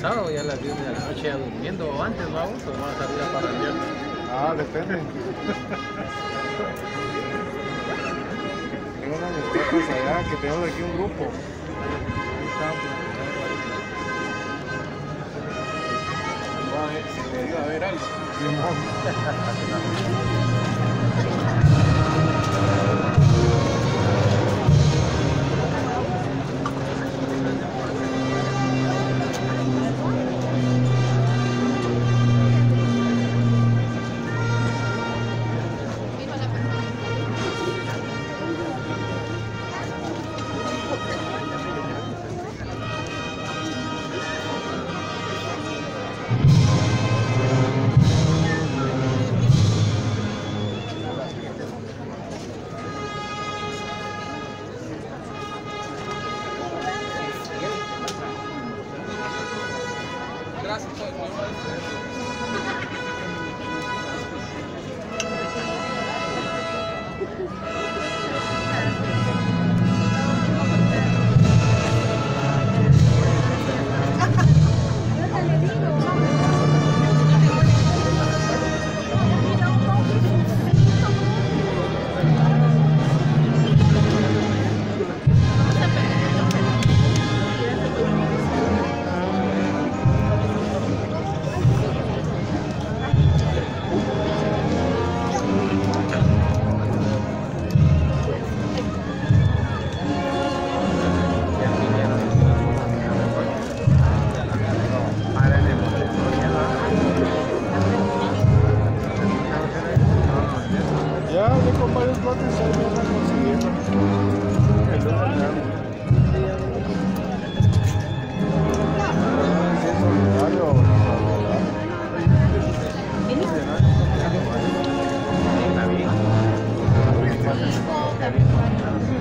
sábado, ya a las 10 de la noche ya durmiendo, o antes vamos, pues vamos a salir a parrandear. Ah, depende. Tengo unas muchachas allá que tenemos aquí un grupo. Ahí estamos. A ver si le digo a ver algo. Ya hablé con varios cuates y ahí me van consiguiendo. El lunes me dan. Si es solidario o no. Está bien.